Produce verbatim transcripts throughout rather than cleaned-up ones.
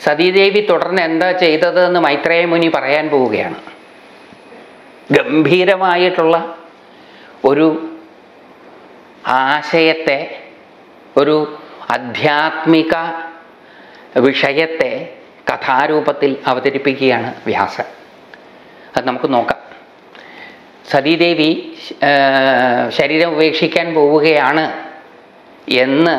സതീദേവി തുടർന്ന് എന്താ ചെയ്തതെന്ന് മൈത്രേയ മുനി പറയാൻ പോവുകയാണ്. ഗംഭീരമായിട്ടുള്ള ഒരു ആശയത്തെ, ഒരു ആധ്യാത്മിക വിഷയത്തെ കഥാരൂപത്തിൽ അവതരിപ്പിക്കുകയാണ് വ്യാസൻ. അത് നമുക്ക് നോക്കാം. സതീദേവി ശരീരം ഉപേക്ഷിക്കാൻ പോവുകയാണ് എന്ന്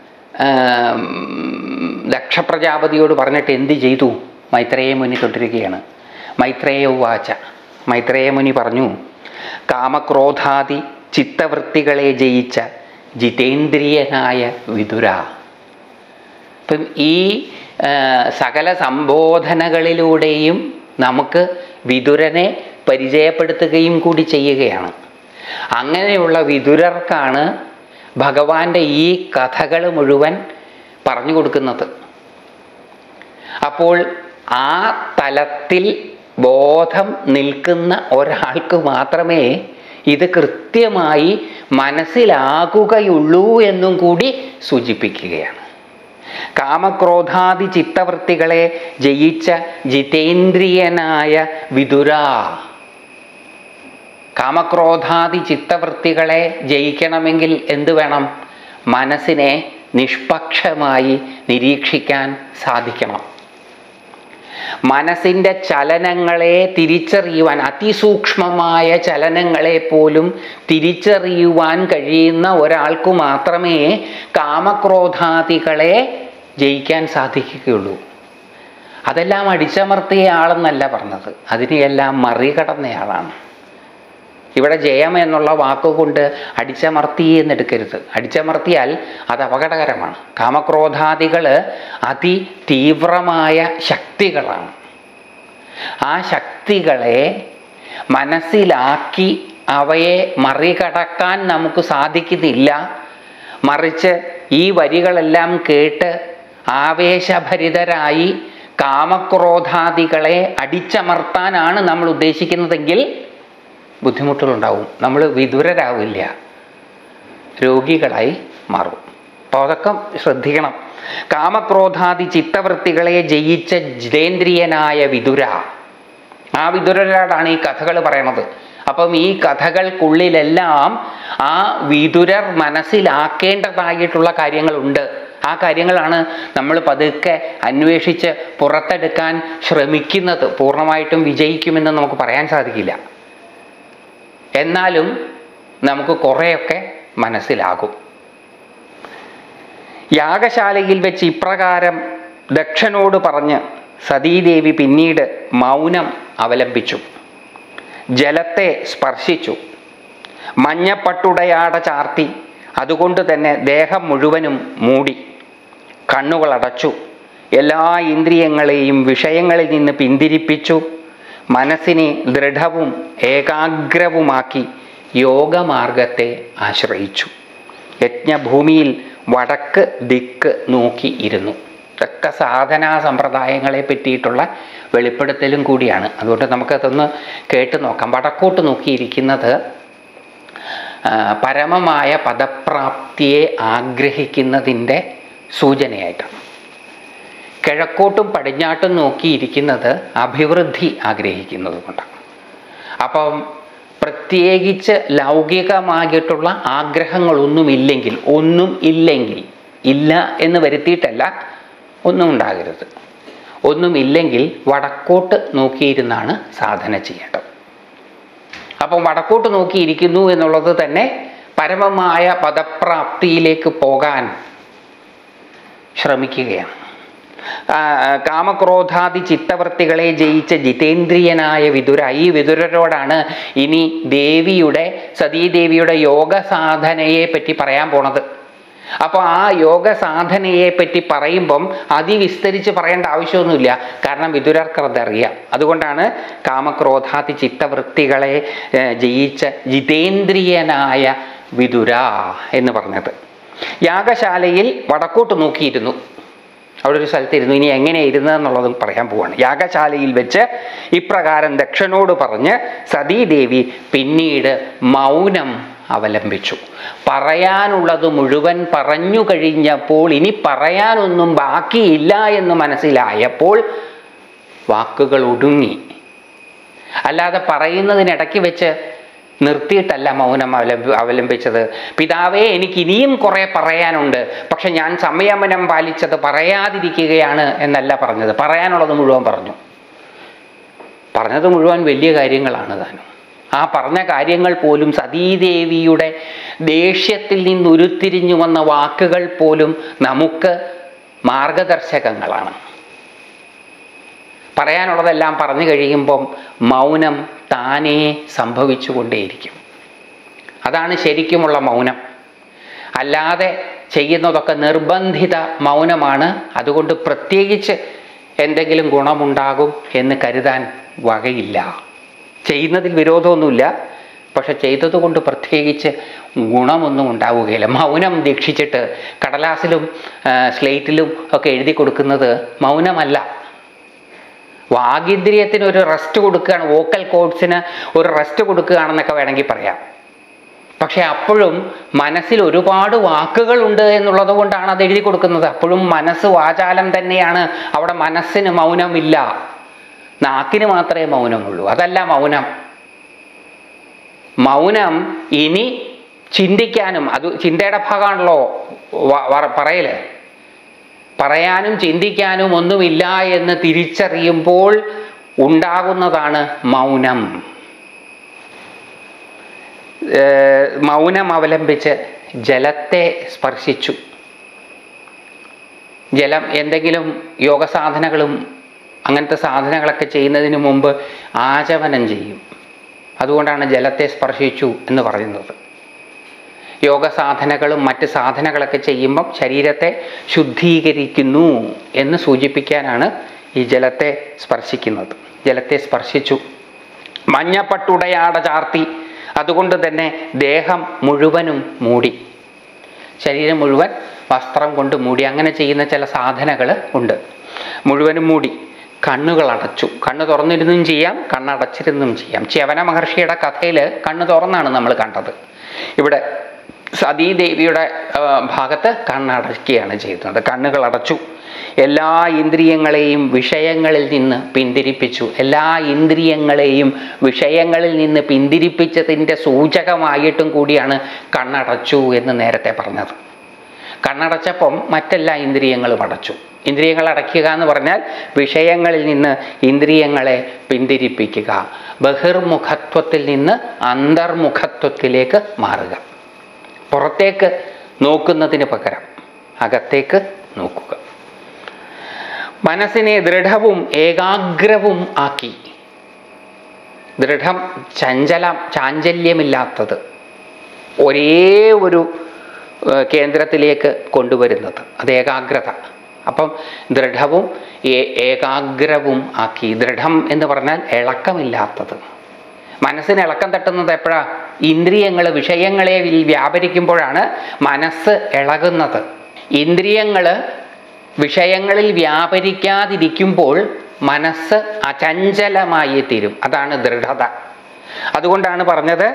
ദക്ഷ പ്രജാപതിയോട് പറഞ്ഞിട്ട് എന്ത് ചെയ്തു? മൈത്രേയ മുനി തുടരുകയാണ്. മൈത്രേയ ഉവാച, മൈത്രേയ മുനി പറഞ്ഞു, കാമക്രോധാദി ചിത്തവൃത്തികളെ ജയിച്ച ജിതേന്ദ്രിയനായ വിതുര. ഇപ്പം ഈ സകല സംബോധനകളിലൂടെയും നമുക്ക് വിതുരനെ പരിചയപ്പെടുത്തുകയും കൂടി ചെയ്യുകയാണ്. അങ്ങനെയുള്ള വിതുരർക്കാണ് ഭഗവാന്റെ ഈ കഥകൾ മുഴുവൻ പറഞ്ഞു കൊടുക്കുന്നത്. അപ്പോൾ ആ തലത്തിൽ ബോധം നിൽക്കുന്ന ഒരാൾക്ക് മാത്രമേ ഇത് കൃത്യമായി മനസ്സിലാകുകയുള്ളൂ എന്നും കൂടി സൂചിപ്പിക്കുകയാണ്. കാമക്രോധാദി ചിത്തവൃത്തികളെ ജയിച്ച ജിതേന്ദ്രിയനായ വിതുര. കാമക്രോധാദി ചിത്തവൃത്തികളെ ജയിക്കണമെങ്കിൽ എന്ത് വേണം? മനസ്സിനെ നിഷ്പക്ഷമായി നിരീക്ഷിക്കാൻ സാധിക്കണം. മനസ്സിൻ്റെ ചലനങ്ങളെ തിരിച്ചറിയുവാൻ, അതിസൂക്ഷ്മമായ ചലനങ്ങളെ പോലും തിരിച്ചറിയുവാൻ കഴിയുന്ന ഒരാൾക്ക് മാത്രമേ കാമക്രോധാദികളെ ജയിക്കാൻ സാധിക്കുകയുള്ളൂ. അതെല്ലാം അടിച്ചമർത്തിയ ആളെന്നല്ല പറഞ്ഞത്, അതിനെയെല്ലാം മറികടന്നയാളാണ്. ഇവിടെ ജയം എന്നുള്ള വാക്കുകൊണ്ട് അടിച്ചമർത്തി എന്നെടുക്കരുത്. അടിച്ചമർത്തിയാൽ അത് അപകടകരമാണ്. കാമക്രോധാദികൾ അതിതീവ്രമായ ശക്തികളാണ്. ആ ശക്തികളെ മനസ്സിലാക്കി അവയെ മറികടക്കാൻ നമുക്ക് സാധിക്കുന്നില്ല. മറിച്ച് ഈ വരികളെല്ലാം കേട്ട് ആവേശഭരിതരായി കാമക്രോധാദികളെ അടിച്ചമർത്താനാണ് നമ്മൾ ഉദ്ദേശിക്കുന്നതെങ്കിൽ ബുദ്ധിമുട്ടുകളുണ്ടാവും. നമ്മൾ വിദുരരാവില്ല, രോഗികളായി മാറും. അപ്പോൾ അതൊക്കെ ശ്രദ്ധിക്കണം. കാമക്രോധാദി ചിത്തവൃത്തികളെ ജയിച്ച ജിതേന്ദ്രിയനായ വിതുര. ആ വിതുരരോടാണ് ഈ കഥകൾ പറയണത്. അപ്പം ഈ കഥകൾക്കുള്ളിലെല്ലാം ആ വിതുരർ മനസ്സിലാക്കേണ്ടതായിട്ടുള്ള കാര്യങ്ങളുണ്ട്. ആ കാര്യങ്ങളാണ് നമ്മൾ പതുക്കെ അന്വേഷിച്ച് പുറത്തെടുക്കാൻ ശ്രമിക്കുന്നത്. പൂർണ്ണമായിട്ടും വിജയിക്കുമെന്ന് നമുക്ക് പറയാൻ സാധിക്കില്ല. എന്നാലും നമുക്ക് കുറേയൊക്കെ മനസ്സിലാകും. യാഗശാലയിൽ വെച്ച് ഇപ്രകാരം ദക്ഷനോട് പറഞ്ഞ് സതീദേവി പിന്നീട് മൗനം അവലംബിച്ചു. ജലത്തെ സ്പർശിച്ചു. മഞ്ഞപ്പട്ടുടയാട ചാർത്തി അതുകൊണ്ട് തന്നെ ദേഹം മുഴുവനും മൂടി. കണ്ണുകളടച്ചു. എല്ലാ ഇന്ദ്രിയങ്ങളെയും വിഷയങ്ങളിൽ നിന്ന് പിന്തിരിപ്പിച്ചു. മനസ്സിനെ ദൃഢവും ഏകാഗ്രവുമാക്കി യോഗമാർഗത്തെ ആശ്രയിച്ചു. യജ്ഞഭൂമിയിൽ വടക്ക് ദിക്ക് നോക്കി ഇരുന്നു. ഇതൊക്കെ സാധനാ സമ്പ്രദായങ്ങളെ പറ്റിയിട്ടുള്ള വെളിപ്പെടുത്തലും കൂടിയാണ്. അതുകൊണ്ട് നമുക്കതൊന്ന് കേട്ട് നോക്കാം. വടക്കോട്ട് നോക്കിയിരിക്കുന്നത് പരമമായ പദപ്രാപ്തിയെ ആഗ്രഹിക്കുന്നതിൻ്റെ സൂചനയായിട്ടാണ്. കിഴക്കോട്ടും പടിഞ്ഞാട്ടും നോക്കിയിരിക്കുന്നത് അഭിവൃദ്ധി ആഗ്രഹിക്കുന്നത് കൊണ്ടാണ്. അപ്പം പ്രത്യേകിച്ച് ലൗകികമായിട്ടുള്ള ആഗ്രഹങ്ങളൊന്നുമില്ലെങ്കിൽ, ഒന്നും ഇല്ലെങ്കിൽ, ഇല്ല എന്ന് വരുത്തിയിട്ടല്ല, ഒന്നും ഉണ്ടാകരുത്. ഒന്നുമില്ലെങ്കിൽ വടക്കോട്ട് നോക്കിയിരുന്നാണ് സാധന ചെയ്യേണ്ടത്. അപ്പം വടക്കോട്ട് നോക്കിയിരിക്കുന്നു എന്നുള്ളത് തന്നെ പരമമായ പദപ്രാപ്തിയിലേക്ക് പോകാൻ ശ്രമിക്കുകയാണ്. കാമക്രോധാദി ചിത്തവൃത്തികളെ ജയിച്ച ജിതേന്ദ്രിയനായ വിതുര. ഈ വിതുരരോടാണ് ഇനി ദേവിയുടെ, സതീദേവിയുടെ യോഗ സാധനയെ പറ്റി പറയാൻ പോണത്. അപ്പോൾ ആ യോഗ സാധനയെ പറ്റി പറയുമ്പം അതിവിസ്തരിച്ച് പറയേണ്ട ആവശ്യമൊന്നുമില്ല. കാരണം വിതുരർക്കതറിയാം. അതുകൊണ്ടാണ് കാമക്രോധാദി ചിത്തവൃത്തികളെ ജയിച്ച ജിതേന്ദ്രിയനായ വിതുര എന്ന് പറഞ്ഞത്. യാഗശാലയിൽ വടക്കോട്ട് നോക്കിയിരുന്നു. അവിടെ ഒരു സ്ഥലത്തിരുന്നു. ഇനി എങ്ങനെ ഇരുന്നതെന്നുള്ളതും പറയാൻ പോവാണ്. യാഗശാലയിൽ വെച്ച് ഇപ്രകാരം ദക്ഷനോട് പറഞ്ഞ് സതീദേവി പിന്നീട് മൗനം അവലംബിച്ചു. പറയാനുള്ളത് മുഴുവൻ പറഞ്ഞു കഴിഞ്ഞപ്പോൾ ഇനി പറയാനൊന്നും ബാക്കിയില്ല എന്ന് മനസ്സിലായപ്പോൾ വാക്കുകൾ ഒടുങ്ങി. അല്ലാതെ പറയുന്നതിനിടയ്ക്ക് വെച്ച് നിർത്തിയിട്ടല്ല മൗനം അവലംബി അവലംബിച്ചത്. പിതാവേ, എനിക്ക് ഇനിയും കുറേ പറയാനുണ്ട്, പക്ഷെ ഞാൻ സംയമനം പാലിച്ചത് പറയാതിരിക്കുകയാണ് എന്നല്ല പറഞ്ഞത്. പറയാനുള്ളത് മുഴുവൻ പറഞ്ഞു. പറഞ്ഞത് മുഴുവൻ വലിയ കാര്യങ്ങളാണ് താനും. ആ പറഞ്ഞ കാര്യങ്ങൾ പോലും സതീദേവിയുടെ ദേഷ്യത്തിൽ നിന്ന് ഉരുത്തിരിഞ്ഞു വന്ന വാക്കുകൾ പോലും നമുക്ക് മാർഗദർശകങ്ങളാണ്. പറയാനുള്ളതെല്ലാം പറഞ്ഞു കഴിയുമ്പം മൗനം താനേ സംഭവിച്ചു കൊണ്ടേയിരിക്കും. അതാണ് ശരിക്കുമുള്ള മൗനം. അല്ലാതെ ചെയ്യുന്നതൊക്കെ നിർബന്ധിത മൗനമാണ്. അതുകൊണ്ട് പ്രത്യേകിച്ച് എന്തെങ്കിലും ഗുണമുണ്ടാകും എന്ന് കരുതാൻ വകയില്ല. ചെയ്യുന്നതിൽ വിരോധമൊന്നുമില്ല, പക്ഷെ ചെയ്തതുകൊണ്ട് പ്രത്യേകിച്ച് ഗുണമൊന്നും ഉണ്ടാവുകയില്ല. മൗനം ദീക്ഷിച്ചിട്ട് കടലാസിലും സ്ലേറ്റിലും ഒക്കെ എഴുതി കൊടുക്കുന്നത് മൗനമല്ല. വാഗീന്ദ്രിയത്തിന് ഒരു റെസ്റ്റ് കൊടുക്കുകയാണ്, വോക്കൽ കോഡ്സിന് ഒരു റെസ്റ്റ് കൊടുക്കുകയാണെന്നൊക്കെ വേണമെങ്കിൽ പറയാം. പക്ഷെ അപ്പോഴും മനസ്സിൽ ഒരുപാട് വാക്കുകളുണ്ട് എന്നുള്ളത് കൊണ്ടാണ് അത് എഴുതി കൊടുക്കുന്നത്. അപ്പോഴും മനസ്സ് വാചാലം തന്നെയാണ്. അവിടെ മനസ്സിന് മൗനമില്ല, നാക്കിന് മാത്രമേ മൗനമുള്ളൂ. അതല്ല മൗനം. മൗനം ഇനി ചിന്തിക്കാനും, അത് ചിന്തയുടെ ഭാഗമാണല്ലോ പറയല്. പറയാനും ചിന്തിക്കാനും ഒന്നുമില്ല എന്ന് തിരിച്ചറിയുമ്പോൾ ഉണ്ടാകുന്നതാണ് മൗനം. മൗനം അവലംബിച്ച് ജലത്തെ സ്പർശിച്ചു. ജലം എന്തെങ്കിലും യോഗ സാധനകളും അങ്ങനത്തെ സാധനങ്ങളൊക്കെ ചെയ്യുന്നതിന് മുമ്പ് ആചമനം ചെയ്യും. അതുകൊണ്ടാണ് ജലത്തെ സ്പർശിച്ചു എന്ന് പറയുന്നത്. യോഗ സാധനകളും മറ്റ് സാധനങ്ങളൊക്കെ ചെയ്യുമ്പം ശരീരത്തെ ശുദ്ധീകരിക്കുന്നു എന്ന് സൂചിപ്പിക്കാനാണ് ഈ ജലത്തെ സ്പർശിക്കുന്നത്. ജലത്തെ സ്പർശിച്ചു. മഞ്ഞപ്പട്ടുടയാട ചാർത്തി, അതുകൊണ്ട് തന്നെ ദേഹം മുഴുവനും മൂടി, ശരീരം മുഴുവൻ വസ്ത്രം കൊണ്ട് മൂടി. അങ്ങനെ ചെയ്യുന്ന ചില സാധനകൾ ഉണ്ട്. മുഴുവനും മൂടി. കണ്ണുകൾ അടച്ചു. കണ്ണ് തുറന്നിരുന്നും ചെയ്യാം, കണ്ണടച്ചിരുന്നും ചെയ്യാം. ച്യവന മഹർഷിയുടെ കഥയിൽ കണ്ണ് തുറന്നാണ് നമ്മൾ കണ്ടത്. ഇവിടെ സതീദേവിയുടെ ഭാഗത്ത് കണ്ണടയ്ക്കുകയാണ് ചെയ്യുന്നത്. കണ്ണുകൾ അടച്ചു. എല്ലാ ഇന്ദ്രിയങ്ങളെയും വിഷയങ്ങളിൽ നിന്ന് പിന്തിരിപ്പിച്ചു. എല്ലാ ഇന്ദ്രിയങ്ങളെയും വിഷയങ്ങളിൽ നിന്ന് പിന്തിരിപ്പിച്ചതിൻ്റെ സൂചകമായിട്ടും കൂടിയാണ് കണ്ണടച്ചു എന്ന് നേരത്തെ പറഞ്ഞത്. കണ്ണടച്ചപ്പം മറ്റെല്ലാ ഇന്ദ്രിയങ്ങളും അടച്ചു. ഇന്ദ്രിയങ്ങൾ അടയ്ക്കുക എന്ന് പറഞ്ഞാൽ വിഷയങ്ങളിൽ നിന്ന് ഇന്ദ്രിയങ്ങളെ പിന്തിരിപ്പിക്കുക, ബഹിർമുഖത്വത്തിൽ നിന്ന് അന്തർമുഖത്വത്തിലേക്ക് മാറുക. പുറത്തേക്ക് നോക്കുന്നതിന് പകരം അകത്തേക്ക് നോക്കുക. മനസ്സിനെ ദൃഢവും ഏകാഗ്രവും ആക്കി. ദൃഢം, ചഞ്ചലം, ചാഞ്ചല്യമില്ലാത്തത്, ഒരേ ഒരു കേന്ദ്രത്തിലേക്ക് കൊണ്ടുവരുന്നത്, അത് ഏകാഗ്രത. അപ്പം ദൃഢവും ഏകാഗ്രവും ആക്കി. ദൃഢം എന്ന് പറഞ്ഞാൽ ഇളക്കമില്ലാത്തത്. മനസ്സിന് ഇളക്കം തട്ടുന്നത് എപ്പോഴാ? ഇന്ദ്രിയങ്ങൾ വിഷയങ്ങളെ വ്യാപരിക്കുമ്പോഴാണ് മനസ്സ് ഇളകുന്നത്. ഇന്ദ്രിയങ്ങൾ വിഷയങ്ങളിൽ വ്യാപരിക്കാതിരിക്കുമ്പോൾ മനസ്സ് അചഞ്ചലമായി തീരും. അതാണ് ദൃഢത. അതുകൊണ്ടാണ് പറഞ്ഞത്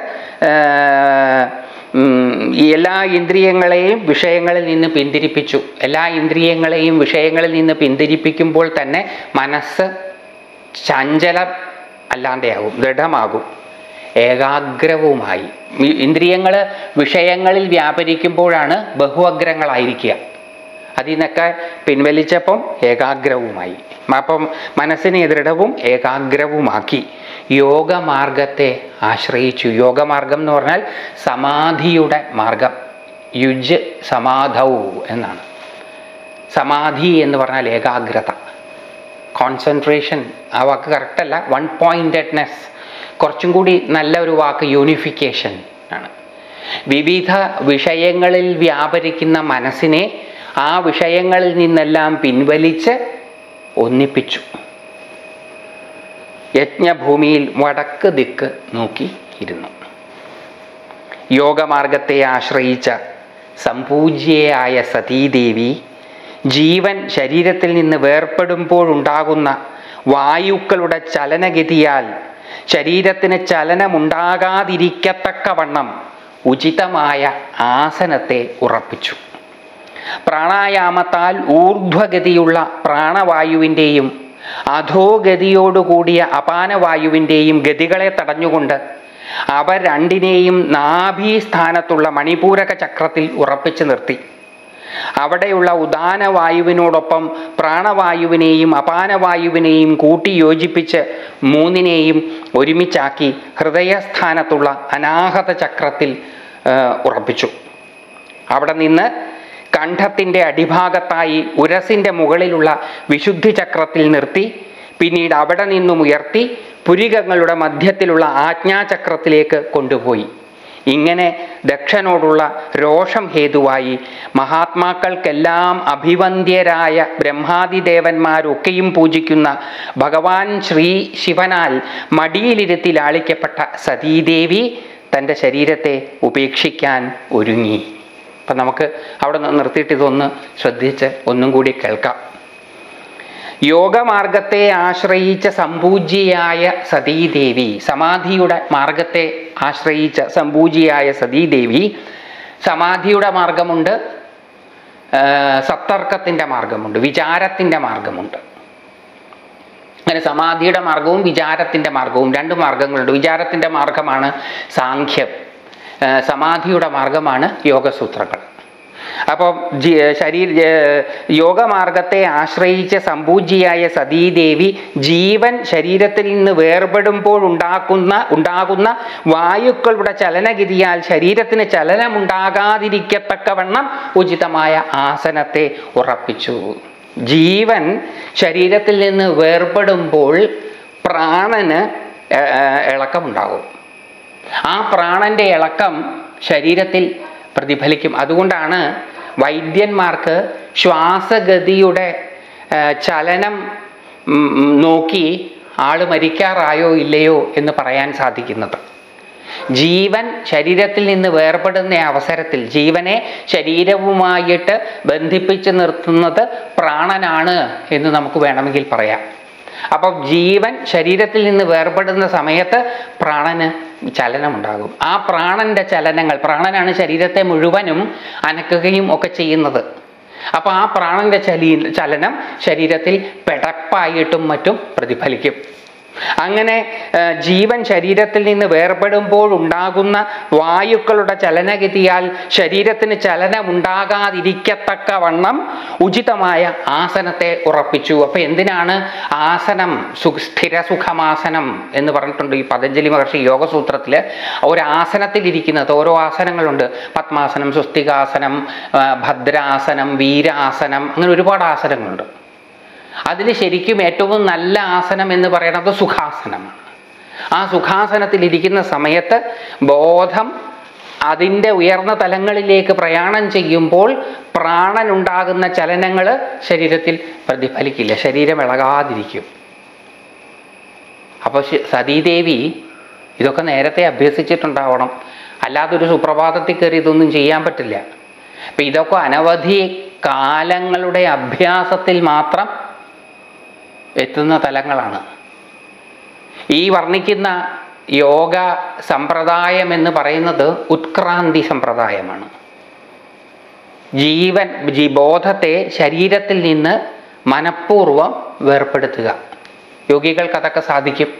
എല്ലാ ഇന്ദ്രിയങ്ങളെയും വിഷയങ്ങളിൽ നിന്ന് പിന്തിരിപ്പിച്ചു. എല്ലാ ഇന്ദ്രിയങ്ങളെയും വിഷയങ്ങളിൽ നിന്ന് പിന്തിരിപ്പിക്കുമ്പോൾ തന്നെ മനസ്സ് ചഞ്ചലം അല്ലാതെയാകും, ദൃഢമാകും, ഏകാഗ്രവുമായി. ഇന്ദ്രിയങ്ങൾ വിഷയങ്ങളിൽ വ്യാപരിക്കുമ്പോഴാണ് ബഹുഅഗ്രങ്ങളായിരിക്കുക. അതിൽ നിന്നൊക്കെ പിൻവലിച്ചപ്പം ഏകാഗ്രവുമായി. അപ്പം മനസ്സിനെ ദൃഢവും ഏകാഗ്രവുമാക്കി യോഗമാർഗത്തെ ആശ്രയിച്ചു. യോഗമാർഗം എന്ന് പറഞ്ഞാൽ സമാധിയുടെ മാർഗം. യുജ് സമാധൗ എന്നാണ്. സമാധി എന്ന് പറഞ്ഞാൽ ഏകാഗ്രത, കോൺസെൻട്രേഷൻ. ആ വാക്ക് കറക്റ്റല്ല, വൺ പോയിൻറ്റഡ്നെസ്. കുറച്ചും കൂടി നല്ല ഒരു വാക്ക് യൂണിഫിക്കേഷൻ ആണ്. വിവിധ വിഷയങ്ങളിൽ വ്യാപരിക്കുന്ന മനസ്സിനെ ആ വിഷയങ്ങളിൽ നിന്നെല്ലാം പിൻവലിച്ച് ഒന്നിപ്പിച്ചു. യജ്ഞഭൂമിയിൽ വടക്ക് ദിക്ക് നോക്കി ഇരുന്നു. യോഗമാർഗത്തെ ആശ്രയിച്ച സംപൂജ്യയായ സതീദേവി ജീവൻ ശരീരത്തിൽ നിന്ന് വേർപ്പെടുമ്പോഴുണ്ടാകുന്ന വായുക്കളുടെ ചലനഗതിയാൽ ശരീരത്തിന് ചലനമുണ്ടാകാതിരിക്കത്തക്കവണ്ണം ഉചിതമായ ആസനത്തെ ഉറപ്പിച്ചു. പ്രാണായാമത്താൽ ഊർധ്വഗതിയുള്ള പ്രാണവായുവിൻ്റെയും അധോഗതിയോടുകൂടിയ അപാനവായുവിൻ്റെയും ഗതികളെ തടഞ്ഞുകൊണ്ട് അവ രണ്ടിനെയും നാഭീസ്ഥാനത്തുള്ള മണിപൂരക ചക്രത്തിൽ ഉറപ്പിച്ചു നിർത്തി. അവിടെയുള്ള ഉദാനവായുവിനോടൊപ്പം പ്രാണവായുവിനെയും അപാനവായുവിനെയും കൂട്ടി യോജിപ്പിച്ച് മൂന്നിനെയും ഒരുമിച്ചാക്കി ഹൃദയസ്ഥാനത്തുള്ള അനാഹത ചക്രത്തിൽ ഉറപ്പിച്ചു. അവിടെ നിന്ന് കണ്ഠത്തിൻ്റെ അടിഭാഗത്തായി ഉരസിൻ്റെ മുകളിലുള്ള വിശുദ്ധി ചക്രത്തിൽ നിർത്തി പിന്നീട് അവിടെ നിന്നും ഉയർത്തി പുരികങ്ങളുടെ മധ്യത്തിലുള്ള ആജ്ഞാചക്രത്തിലേക്ക് കൊണ്ടുപോയി. ഇങ്ങനെ ദക്ഷനോടുള്ള രോഷം ഹേതുവായി മഹാത്മാക്കൾക്കെല്ലാം അഭിവന്ദ്യരായ ബ്രഹ്മാദിദേവന്മാരൊക്കെയും പൂജിക്കുന്ന ഭഗവാൻ ശ്രീ ശിവനാൽ മടിയിലിരുത്തി ലാളിക്കപ്പെട്ട സതീദേവി തൻ്റെ ശരീരത്തെ ഉപേക്ഷിക്കാൻ ഒരുങ്ങി. അപ്പം നമുക്ക് അവിടെ നിന്ന് നിർത്തിയിട്ട് ഇതൊന്ന് ശ്രദ്ധിച്ച് ഒന്നും കൂടി കേൾക്കാം. യോഗമാർഗത്തെ ആശ്രയിച്ച സമ്പൂജ്യയായ സതീദേവി, സമാധിയുടെ മാർഗത്തെ ആശ്രയിച്ച സമ്പൂജ്യയായ സതീദേവി, സമാധിയുടെ മാർഗമുണ്ട്, സത്തർക്കത്തിൻ്റെ മാർഗമുണ്ട്, വിചാരത്തിൻ്റെ മാർഗമുണ്ട്. അങ്ങനെ സമാധിയുടെ മാർഗവും വിചാരത്തിൻ്റെ മാർഗവും രണ്ട് മാർഗങ്ങളുണ്ട്. വിചാരത്തിൻ്റെ മാർഗമാണ് സാഖ്യം, സമാധിയുടെ മാർഗമാണ് യോഗസൂത്രങ്ങൾ. അപ്പോൾ ജി ശരീര യോഗമാർഗത്തെ ആശ്രയിച്ച സമ്പൂജ്യയായ സതീദേവി ജീവൻ ശരീരത്തിൽ നിന്ന് വേർപെടുമ്പോൾ ഉണ്ടാക്കുന്ന ഉണ്ടാകുന്ന വായുക്കളുടെ ചലനഗതിയാൽ ശരീരത്തിന് ചലനമുണ്ടാകാതിരിക്കത്തക്കവണ്ണം ഉചിതമായ ആസനത്തെ ഉറപ്പിച്ചു. ജീവൻ ശരീരത്തിൽ നിന്ന് വേർപെടുമ്പോൾ പ്രാണന് ഇളക്കമുണ്ടാകും. ആ പ്രാണന്റെ ഇളക്കം ശരീരത്തിൽ പ്രതിഫലിക്കും. അതുകൊണ്ടാണ് വൈദ്യന്മാർക്ക് ശ്വാസഗതിയുടെ ചലനം നോക്കി ആൾ മരിക്കാറായോ ഇല്ലയോ എന്ന് പറയാൻ സാധിക്കുന്നത്. ജീവൻ ശരീരത്തിൽ നിന്ന് വേർപെടുന്ന അവസരത്തിൽ ജീവനെ ശരീരവുമായിട്ട് ബന്ധിപ്പിച്ച് നിർത്തുന്നത് പ്രാണനാണ് എന്ന് നമുക്ക് വേണമെങ്കിൽ പറയാം. അപ്പം ജീവൻ ശരീരത്തിൽ നിന്ന് വേർപെടുന്ന സമയത്ത് പ്രാണന് ചലനമുണ്ടാകും. ആ പ്രാണന്റെ ചലനങ്ങൾ, പ്രാണനാണ് ശരീരത്തെ മുഴുവനും അനക്കുകയും ഒക്കെ ചെയ്യുന്നത്. അപ്പോൾ ആ പ്രാണന്റെ ചലി ചലനം ശരീരത്തിൽ പെടപ്പായിട്ടും മറ്റും പ്രതിഫലിക്കും. അങ്ങനെ ജീവൻ ശരീരത്തിൽ നിന്ന് വേർപെടുമ്പോൾ ഉണ്ടാകുന്ന വായുക്കളുടെ ചലനഗതിയാൽ ശരീരത്തിന് ചലനമുണ്ടാകാതിരിക്കത്തക്കവണ്ണം ഉചിതമായ ആസനത്തെ ഉറപ്പിച്ചു. അപ്പം എന്തിനാണ് ആസനം, സു സ്ഥിരസുഖമാസനം എന്ന് പറഞ്ഞിട്ടുണ്ട് ഈ പതഞ്ജലി മഹർഷി യോഗസൂത്രത്തിൽ. ഒരു ആസനത്തിലിരിക്കുന്നത് ഓരോ ആസനങ്ങളുണ്ട്. പത്മാസനം, സ്വസ്തികാസനം, ഭദ്രാസനം, വീരാസനം, അങ്ങനെ ഒരുപാട് ആസനങ്ങളുണ്ട്. അതിൽ ശരിക്കും ഏറ്റവും നല്ല ആസനം എന്ന് പറയുന്നത് സുഖാസനമാണ്. ആ സുഖാസനത്തിലിരിക്കുന്ന സമയത്ത് ബോധം അതിൻ്റെ ഉയർന്ന തലങ്ങളിലേക്ക് പ്രയാണം ചെയ്യുമ്പോൾ പ്രാണനുണ്ടാകുന്ന ചലനങ്ങൾ ശരീരത്തിൽ പ്രതിഫലിക്കില്ല, ശരീരം ഇളകാതിരിക്കും. അപ്പോൾ സതീദേവി ഇതൊക്കെ നേരത്തെ അഭ്യസിച്ചിട്ടുണ്ടാവണം, അല്ലാതെ ഒരു സുപ്രഭാതത്തിൽ കയറി ഇതൊന്നും ചെയ്യാൻ പറ്റില്ല. അപ്പം ഇതൊക്കെ അനവധി കാലങ്ങളുടെ അഭ്യാസത്തിൽ മാത്രം എത്തുന്ന തലങ്ങളാണ്. ഈ വർണ്ണിക്കുന്ന യോഗ സമ്പ്രദായം എന്ന് പറയുന്നത് ഉത്ക്രാന്തി സമ്പ്രദായമാണ്. ജീവൻ ജീ ബോധത്തെ ശരീരത്തിൽ നിന്ന് മനഃപൂർവ്വം വേർപെടുത്തുക. യോഗികൾക്ക് അതൊക്കെ സാധിക്കും,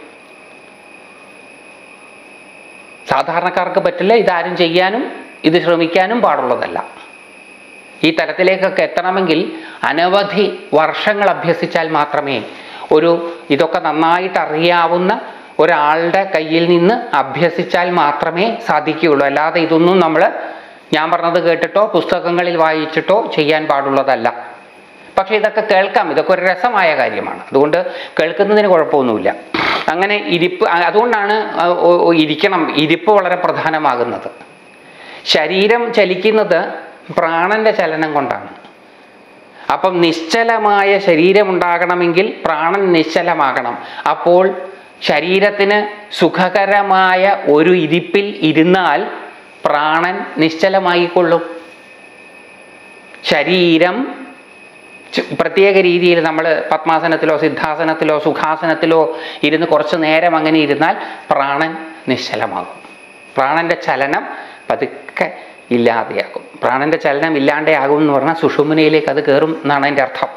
സാധാരണക്കാർക്ക് പറ്റില്ല. ഇതാരും ചെയ്യാനും ഇത് ശ്രമിക്കാനും പാടുള്ളതല്ല. ഈ തലത്തിലേക്കൊക്കെ എത്തണമെങ്കിൽ അനവധി വർഷങ്ങൾ അഭ്യസിച്ചാൽ മാത്രമേ, ഒരു ഇതൊക്കെ നന്നായിട്ട് അറിയാവുന്ന ഒരാളുടെ കയ്യിൽ നിന്ന് അഭ്യസിച്ചാൽ മാത്രമേ സാധിക്കുകയുള്ളൂ. അല്ലാതെ ഇതൊന്നും നമ്മൾ ഞാൻ പറഞ്ഞത് കേട്ടിട്ടോ പുസ്തകങ്ങളിൽ വായിച്ചിട്ടോ ചെയ്യാൻ പാടുള്ളതല്ല. പക്ഷെ ഇതൊക്കെ കേൾക്കാം, ഇതൊക്കെ ഒരു രസമായ കാര്യമാണ്. അതുകൊണ്ട് കേൾക്കുന്നതിന് കുഴപ്പമൊന്നുമില്ല. അങ്ങനെ ഇരിപ്പ്, അതുകൊണ്ടാണ് ഇരിക്കണം, ഇരിപ്പ് വളരെ പ്രധാനമാകുന്നത്. ശരീരം ചലിക്കുന്നത് പ്രാണന്റെ ചലനം കൊണ്ടാണ്. അപ്പം നിശ്ചലമായ ശരീരമുണ്ടാകണമെങ്കിൽ പ്രാണൻ നിശ്ചലമാകണം. അപ്പോൾ ശരീരത്തിന് സുഖകരമായ ഒരു ഇരിപ്പിൽ ഇരുന്നാൽ പ്രാണൻ നിശ്ചലമായിക്കൊള്ളും. ശരീരം പ്രത്യേക രീതിയിൽ നമ്മൾ പത്മാസനത്തിലോ സിദ്ധാസനത്തിലോ സുഖാസനത്തിലോ ഇരുന്ന് കുറച്ച് നേരം അങ്ങനെ ഇരുന്നാൽ പ്രാണൻ നിശ്ചലമാകും. പ്രാണന്റെ ചലനം പതുക്കെ ഇല്ലാതെയാകും. പ്രാണന്റെ ചലനം ഇല്ലാണ്ടെയാകും എന്ന് പറഞ്ഞാൽ സുഷുമ്നയിലേക്ക് അത് കയറും എന്നാണ് അതിൻ്റെ അർത്ഥം.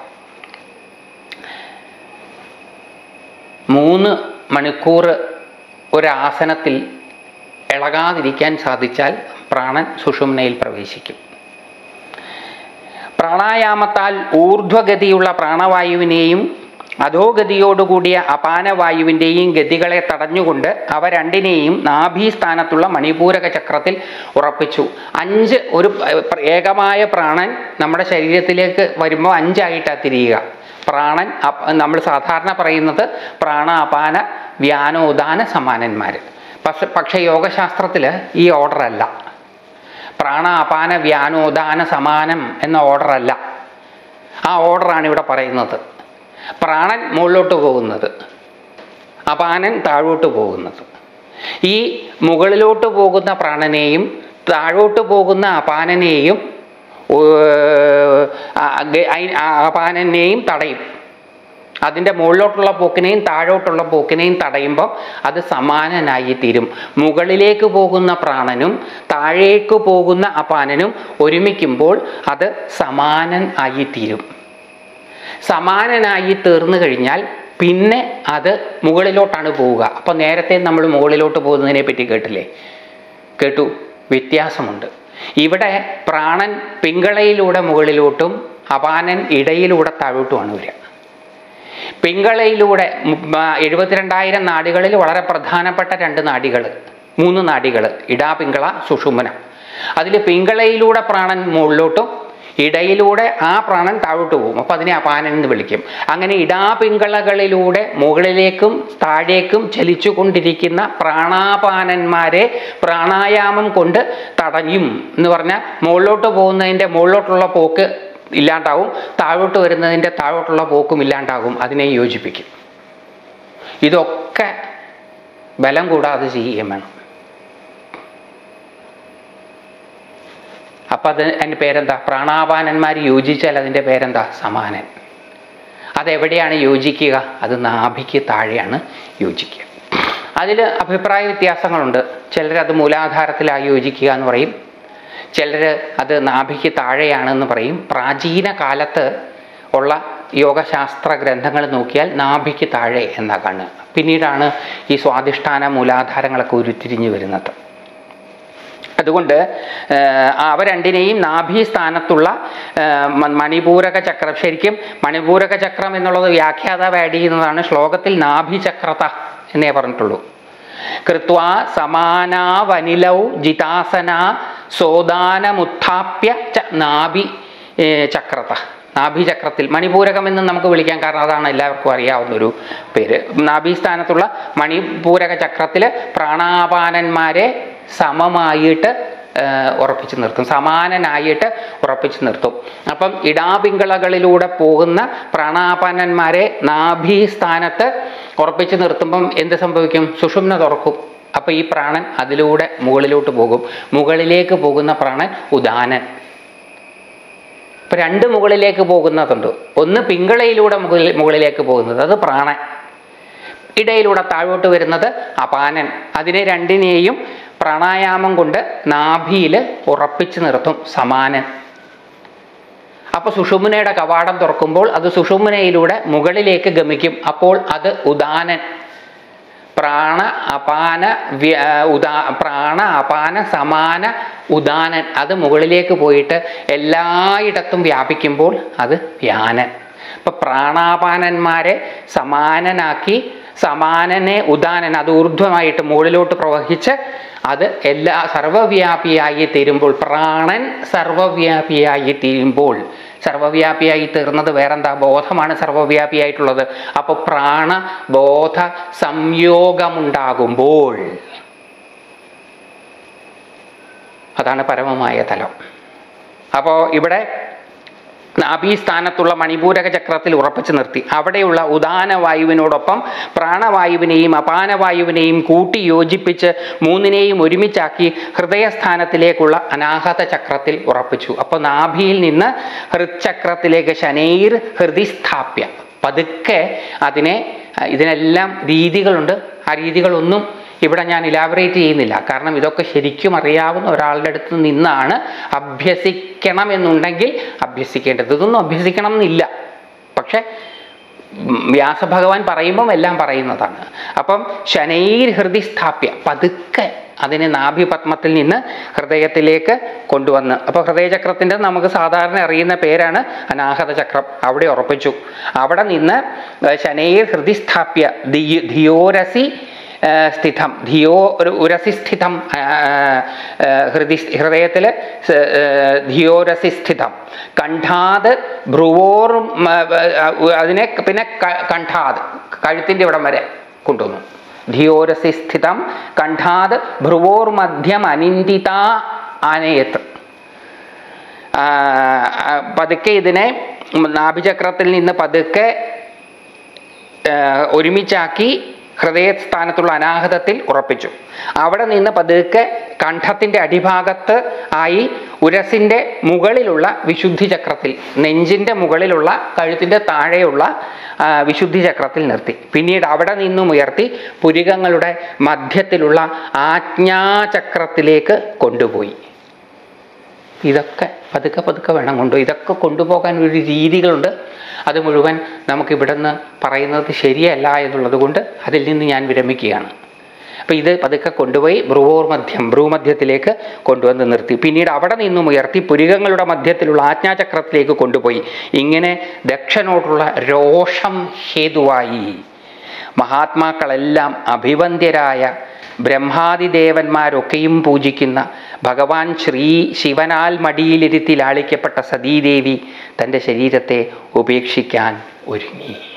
മൂന്ന് മണിക്കൂർ ഒരാസനത്തിൽ ഇളകാതിരിക്കാൻ സാധിച്ചാൽ പ്രാണൻ സുഷുമ്നയിൽ പ്രവേശിക്കും. പ്രാണായാമത്താൽ ഊർധ്വഗതിയുള്ള പ്രാണവായുവിനെയും അധോഗതിയോടുകൂടിയ അപാനവായുവിൻ്റെയും ഗതികളെ തടഞ്ഞുകൊണ്ട് അവ രണ്ടിനെയും നാഭീസ്ഥാനത്തുള്ള മണിപൂരക ചക്രത്തിൽ ഉറപ്പിച്ചു. അഞ്ച് ഒരു ഏകമായ പ്രാണൻ നമ്മുടെ ശരീരത്തിലേക്ക് വരുമ്പോൾ അഞ്ചായിട്ടാണ് തിരിയുക. പ്രാണൻ നമ്മൾ സാധാരണ പറയുന്നത് പ്രാണ അപാന വ്യാനോദാന സമാനന്മാർ. പക്ഷെ പക്ഷേ യോഗശാസ്ത്രത്തിൽ ഈ ഓർഡർ അല്ല. പ്രാണ അപാന വ്യാനോദാന സമാനം എന്ന ഓർഡർ അല്ല. ആ ഓർഡറാണ് ഇവിടെ പറയുന്നത്. പ്രാണൻ മുകളിലോട്ട് പോകുന്നത്, അപാനൻ താഴോട്ട് പോകുന്നത്. ഈ മുകളിലോട്ട് പോകുന്ന പ്രാണനെയും താഴോട്ട് പോകുന്ന അപാനനെയും അപാനനെയും തടയും. അതിൻ്റെ മുകളിലോട്ടുള്ള പോക്കിനെയും താഴോട്ടുള്ള പോക്കിനെയും തടയുമ്പോൾ അത് സമാനനായി തീരും. മുകളിലേക്ക് പോകുന്ന പ്രാണനും താഴേക്ക് പോകുന്ന അപാനനും ഒരുമിക്കുമ്പോൾ അത് സമാനൻ ആയി തീരും. സമാനനായി തീർന്നു കഴിഞ്ഞാൽ പിന്നെ അത് മുകളിലോട്ടാണ് പോവുക. അപ്പോൾ നേരത്തെ നമ്മൾ മുകളിലോട്ട് പോകുന്നതിനെ പറ്റി കേട്ടില്ലേ? കേട്ടു. വ്യത്യാസമുണ്ട്. ഇവിടെ പ്രാണൻ പിങ്കളയിലൂടെ മുകളിലോട്ടും അപാനൻ ഇടയിലൂടെ താഴോട്ടുമാണ് വരിക. പിങ്കളയിലൂടെ എഴുപത്തിരണ്ടായിരം നാഡികളിൽ വളരെ പ്രധാനപ്പെട്ട രണ്ട് നാഡികൾ, മൂന്ന് നാഡികൾ, ഇടാപിങ്കള, സുഷുമ്ന. അതിൽ പിങ്കളയിലൂടെ പ്രാണൻ മുകളിലോട്ടും ഇടയിലൂടെ ആ പ്രാണൻ താഴോട്ട് പോകും. അപ്പോൾ അതിനെ അപാനൻ എന്ന് വിളിക്കും. അങ്ങനെ ഇടാപിങ്കളകളിലൂടെ മുകളിലേക്കും താഴേക്കും ചലിച്ചു കൊണ്ടിരിക്കുന്ന പ്രാണാപാനന്മാരെ പ്രാണായാമം കൊണ്ട് തടയും എന്ന് പറഞ്ഞാൽ മുകളിലോട്ട് പോകുന്നതിൻ്റെ മുകളിലോട്ടുള്ള പോക്ക് ഇല്ലാണ്ടാവും, താഴോട്ട് വരുന്നതിൻ്റെ താഴോട്ടുള്ള പോക്കും ഇല്ലാണ്ടാകും. അതിനെ യോജിപ്പിക്കും. ഇതൊക്കെ ബലം കൂടാതെ ചെയ്യുകയും വേണം. അപ്പം അത് അതിൻ്റെ പേരെന്താ? പ്രാണാപാനന്മാർ യോജിച്ചാൽ അതിൻ്റെ പേരെന്താ? സമാനൻ. അതെവിടെയാണ് യോജിക്കുക? അത് നാഭിക്ക് താഴെയാണ് യോജിക്കുക. അതിൽ അഭിപ്രായ വ്യത്യാസങ്ങളുണ്ട്. ചിലർ അത് മൂലാധാരത്തിലായി യോജിക്കുക എന്ന് പറയും, ചിലർ അത് നാഭിക്ക് താഴെയാണെന്ന് പറയും. പ്രാചീന കാലത്ത് ഉള്ള യോഗശാസ്ത്ര ഗ്രന്ഥങ്ങൾ നോക്കിയാൽ നാഭിക്ക് താഴെ എന്നാ കാണുക. പിന്നീടാണ് ഈ സ്വാധിഷ്ഠാന മൂലാധാരങ്ങളൊക്കെ ഉരുത്തിരിഞ്ഞു വരുന്നത്. അതുകൊണ്ട് അവ രണ്ടിനെയും നാഭീസ്ഥാനത്തുള്ള മണിപൂരക ചക്രം, ശരിക്കും മണിപൂരക ചക്രം എന്നുള്ളത് വ്യാഖ്യാതാവ് ആഡ് ചെയ്യുന്നതാണ്. ശ്ലോകത്തിൽ നാഭിചക്രത എന്നേ പറഞ്ഞിട്ടുള്ളൂ. കൃത്വാ സമാനാവനിലൗ ജിതാസന സോദാനമുത്ഥാപ്യ ച നാഭി ചക്രത. നാഭിചക്രത്തിൽ മണിപൂരകം എന്ന് നമുക്ക് വിളിക്കാൻ കാരണം അതാണ് എല്ലാവർക്കും അറിയാവുന്നൊരു പേര്. നാഭീസ്ഥാനത്തുള്ള മണിപൂരക ചക്രത്തിൽ പ്രാണാപാനന്മാരെ സമമായിട്ട് ഉറപ്പിച്ച് നിർത്തും, സമാനനായിട്ട് ഉറപ്പിച്ച് നിർത്തും. അപ്പം ഇടാപിങ്കളകളിലൂടെ പോകുന്ന പ്രാണാപാനന്മാരെ നാഭീസ്ഥാനത്ത് ഉറപ്പിച്ച് നിർത്തുമ്പം എന്ത് സംഭവിക്കും? സുഷുമ്ന തുറക്കും. അപ്പം ഈ പ്രാണൻ അതിലൂടെ മുകളിലോട്ട് പോകും. മുകളിലേക്ക് പോകുന്ന പ്രാണൻ ഉദാനൻ. ഇപ്പം രണ്ട് മുകളിലേക്ക് പോകുന്നതുണ്ട്. ഒന്ന് പിങ്കളയിലൂടെ മുകളിൽ മുകളിലേക്ക് പോകുന്നത്, അത് പ്രാണൻ. ഇടയിലൂടെ താഴോട്ട് വരുന്നത് അപാനൻ. അതിനെ രണ്ടിനെയും പ്രാണായാമം കൊണ്ട് നാഭിയിൽ ഉറപ്പിച്ച് നിർത്തും, സമാനൻ. അപ്പോൾ സുഷുമ്നയുടെ കവാടം തുറക്കുമ്പോൾ അത് സുഷുമ്നയിലൂടെ മുകളിലേക്ക് ഗമിക്കും. അപ്പോൾ അത് ഉദാനൻ. പ്രാണ അപാന ഉദാ പ്രാണ അപാന സമാന ഉദാനൻ. അത് മുകളിലേക്ക് പോയിട്ട് എല്ലായിടത്തും വ്യാപിക്കുമ്പോൾ അത് വ്യാനൻ. ഇപ്പം പ്രാണാപാനന്മാരെ സമാനനാക്കി സമാനനെ ഉദാനൻ, അത് ഊർധ്വമായിട്ട് മുകളിലോട്ട് പ്രവഹിച്ച് അത് എല്ലാ സർവവ്യാപിയായി തീരുമ്പോൾ, പ്രാണൻ സർവവ്യാപിയായി തീരുമ്പോൾ, സർവവ്യാപിയായി തീർന്നത് വേറെന്താ? ബോധമാണ് സർവവ്യാപിയായിട്ടുള്ളത്. അപ്പോൾ പ്രാണബോധ സംയോഗമുണ്ടാകുമ്പോൾ അതാണ് പരമമായ തലം. അപ്പോൾ ഇവിടെ നാഭീസ്ഥാനത്തുള്ള മണിപൂരക ചക്രത്തിൽ ഉറപ്പിച്ചു നിർത്തി. അവിടെയുള്ള ഉദാനവായുവിനോടൊപ്പം പ്രാണവായുവിനെയും അപാനവായുവിനെയും കൂട്ടി യോജിപ്പിച്ച് മൂന്നിനെയും ഒരുമിച്ചാക്കി ഹൃദയസ്ഥാനത്തിലേക്കുള്ള അനാഹത ചക്രത്തിൽ ഉറപ്പിച്ചു. അപ്പോൾ നാഭിയിൽ നിന്ന് ഹൃദചക്രത്തിലേക്ക് ശനൈർ ഹൃദി സ്ഥാപ്യ. പതുക്കെ അതിനെ, ഇതിനെല്ലാം രീതികളുണ്ട്. ആ രീതികളൊന്നും ഇവിടെ ഞാൻ ഇലാബറേറ്റ് ചെയ്യുന്നില്ല. കാരണം ഇതൊക്കെ ശരിക്കും അറിയാവുന്ന ഒരാളുടെ അടുത്ത് നിന്നാണ് അഭ്യസിക്കണം എന്നുണ്ടെങ്കിൽ അഭ്യസിക്കേണ്ടത്. ഇതൊന്നും അഭ്യസിക്കണം എന്നില്ല. പക്ഷെ വ്യാസഭഗവാൻ പറയുമ്പം എല്ലാം പറയുന്നതാണ്. അപ്പം ശനൈർ ഹൃദി സ്ഥാപ്യ, പതുക്കെ അതിനെ നാഭിപത്മത്തിൽ നിന്ന് ഹൃദയത്തിലേക്ക് കൊണ്ടുവന്ന്, അപ്പോൾ ഹൃദയചക്രത്തിൻ്റെ നമുക്ക് സാധാരണ അറിയുന്ന പേരാണ് അനാഹത ചക്രം. അവിടെ ഉറപ്പിച്ചു. അവിടെ നിന്ന് ശനൈർ ഹൃദി സ്ഥാപ്യ ധിയോ ധിയോരസി സ്ഥിതം, ധിയോ ഉരസി സ്ഥിതം, ഹൃദി ഹൃദയത്തിൽ ധിയോരസി സ്ഥിതം, കണ്ഠാത് ഭ്രുവോർ, അതിനെ പിന്നെ കണ്ഠാത് കഴുത്തിൻ്റെ ഇവിടം വരെ കൊണ്ടുവന്നു. ധിയോരസി സ്ഥിതം കണ്ഠാത് ഭ്രുവോർ മധ്യം അനിന്ദിത ആനയത്ത്. പതുക്കെ ഇതിനെ നാഭിചക്രത്തിൽ നിന്ന് പതുക്കെ ഒരുമിച്ചാക്കി ഹൃദയസ്ഥാനത്തുള്ള അനാഹതത്തിൽ ഉറപ്പിച്ചു. അവിടെ നിന്ന് പതുക്കെ കണ്ഠത്തിൻ്റെ അടിഭാഗത്ത് ആയി ഉരസിൻ്റെ മുകളിലുള്ള വിശുദ്ധി ചക്രത്തിൽ, നെഞ്ചിൻ്റെ മുകളിലുള്ള കഴുത്തിൻ്റെ താഴെയുള്ള വിശുദ്ധി ചക്രത്തിൽ നിർത്തി. പിന്നീട് അവിടെ നിന്നും ഉയർത്തി പുരികങ്ങളുടെ മധ്യത്തിലുള്ള ആജ്ഞാചക്രത്തിലേക്ക് കൊണ്ടുപോയി. ഇതൊക്കെ പതുക്കെ പതുക്കെ വേണം കൊണ്ടുപോയി. ഇതൊക്കെ കൊണ്ടുപോകാൻ ഒരു രീതികളുണ്ട്. അത് മുഴുവൻ നമുക്കിവിടെ നിന്ന് പറയുന്നത് ശരിയല്ല എന്നുള്ളത് കൊണ്ട് അതിൽ നിന്ന് ഞാൻ വിരമിക്കുകയാണ്. അപ്പോൾ ഇത് പതുക്കെ കൊണ്ടുപോയി ഭ്രുവോർ മധ്യം, ഭ്രൂമധ്യത്തിലേക്ക് കൊണ്ടുവന്ന് നിർത്തി. പിന്നീട് അവിടെ നിന്നും ഉയർത്തി പുരികങ്ങളുടെ മധ്യത്തിലുള്ള ആജ്ഞാചക്രത്തിലേക്ക് കൊണ്ടുപോയി. ഇങ്ങനെ ദക്ഷനോടുള്ള രോഷം ഹേതുവായി മഹാത്മാക്കളെല്ലാം അഭിവന്ദ്യരായ ബ്രഹ്മാദിദേവന്മാരൊക്കെയും പൂജിക്കുന്ന ഭഗവാൻ ശ്രീ ശിവനാൽ മടിയിലിരുത്തി ലാളിക്കപ്പെട്ട സതീദേവി തൻ്റെ ശരീരത്തെ ഉപേക്ഷിക്കാൻ ഒരുങ്ങി.